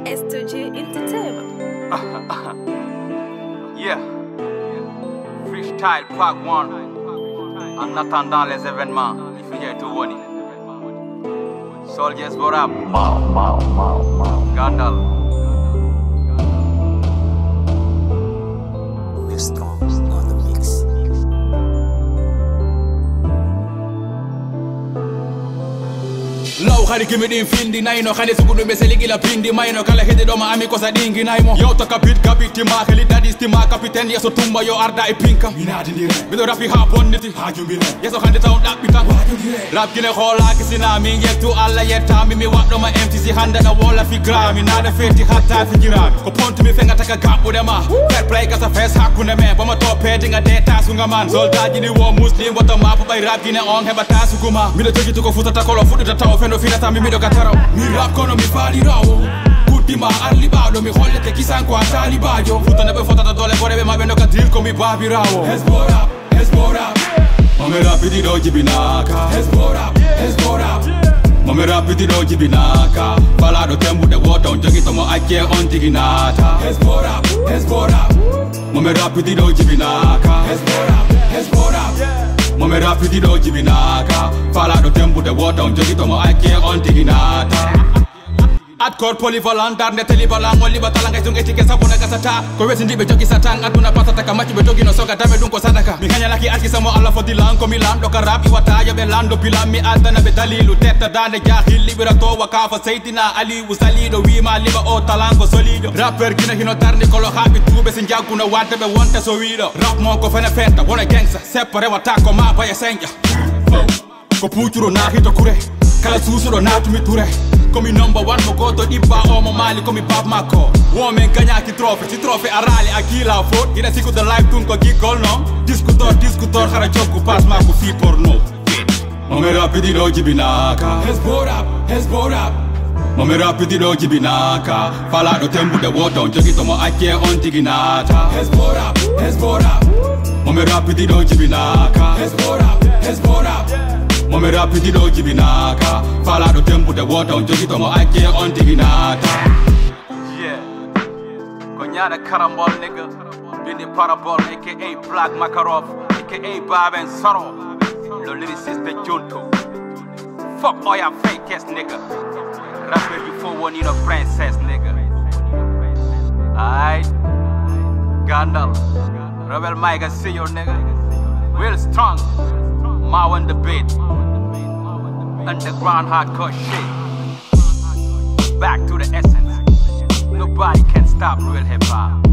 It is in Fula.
S2G Entertainment. Yeah. Freestyle Part 1. En attendant les événements, il faut y tout venir. Hezbo-Rap. Gandalf. We're strong on the mix. Low khali kimi din findi naino khali sukudu meseli gila pindi maino kala hede do ma ami ko sa dingi naimo yo to kapiti ma khali dadis ti ma kapiten yeso tumba yo arda e pinka minadi dire bido rapi ha bonniti ha jumbine yeso khandi taw dabbi tan rap gine khola kisina mi yettu alla yetta mi waddo ma MTC handa da wala fi grami nada feti hatta fi jirami ko pontu mi fenga taka gabude ma fair play ka sa face hakune me bama to pedi nga deta sunga man soldaji ni wo muslim wata ma bay rap gine on heba tasuguma mi do jogi to ko futata kolo fuduta taw no finata mi mido kataro mi rap kono mi fali rawo kutima arli bado mi hollete kisan ko atali bajo futana be fotata dole borebe ma bendo kadir ko mi babi rawo Hezbo-Rap mame rapidi do jibinaka Hezbo-Rap mame rapidi do jibinaka balado tembu de water on jogi to mo ake on tiginata Hezbo-Rap mame rapidi do jibinaka Hezbo-Rap mame rapidi do jibinaka falado tembu de water on jogi to mo ake on tiginata Adkor polyvalent dar neteli balang wali batalanga izung etike sabona kasata ko wesi ndibe jogi satang aduna pasata kamachi be jogi no soga dame dun ko sadaka mi hanya laki aski samo alla fo dilan ko milan do karab iwata ya be lando bilam mi adana be dalilu teta dane jahil liberato wakafa sayidina ali usalido wi ma liba o talango solido rapper gina hino darni ko lo habi tube sin jaguna wante be wonta so wido rap mo ko fena fenta wona gangsta separe wata ko ma pa ya senja ko puchuro na hito kure kala susuro na tumi ture Komi number one mo goto diba o mo mali komi bab mako Women ganya ki trophy arali akila fort Ina siku the life tun ko gikol no Diskutor khara joku pas mako fi porno Mame rapidi do jibinaka Hezbo-Rap Mame rapidi do jibinaka Fala do tembu de water on jogi to mo ake on tiginata Hezbo-Rap Mame rapidi do jibinaka Hezbo-Rap mame rapidi do jibinaka fala do tembu de water on jogi to mo ake on tiginata Yeah. Konyana karambol nigga. Bini parabol aka Black Makarov aka Bob and Sorrow. Le lyriciste de Junto. Fuck all ya fake ass nigga. Rapper you for one in a princess nigga. Aight. Gandalf. Rebel Mike I see your nigga. Real strong. Mau on the beat. Underground hardcore shit. Back to the essence. Nobody can stop real hip hop.